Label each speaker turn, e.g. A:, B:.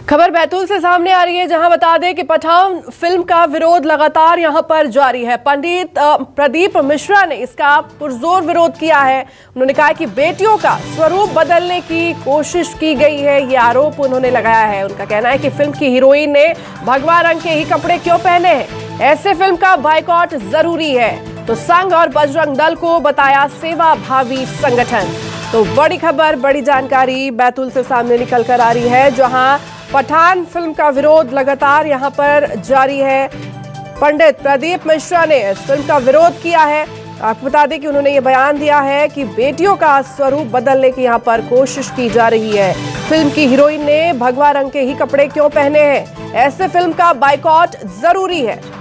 A: खबर बैतूल से सामने आ रही है, जहां बता दें कि पठान फिल्म का विरोध लगातार यहां पर जारी है। पंडित प्रदीप मिश्रा ने इसका पुरजोर विरोध किया है। उन्होंने कहा कि बेटियों का स्वरूप बदलने की कोशिश की गई है, ये आरोप उन्होंने लगाया है। उनका कहना है कि फिल्म की हीरोइन ने भगवा रंग के ही कपड़े क्यों पहने हैं, ऐसे फिल्म का बायकॉट जरूरी है। तो संघ और बजरंग दल को बताया सेवा भावी संगठन। तो बड़ी खबर, बड़ी जानकारी बैतूल से सामने निकल कर आ रही है, जहां पठान फिल्म का विरोध लगातार यहां पर जारी है। पंडित प्रदीप मिश्रा ने इस फिल्म का विरोध किया है। आपको बता दें कि उन्होंने ये बयान दिया है कि बेटियों का स्वरूप बदलने की यहां पर कोशिश की जा रही है। फिल्म की हीरोइन ने भगवा रंग के ही कपड़े क्यों पहने हैं, ऐसे फिल्म का बायकॉट जरूरी है।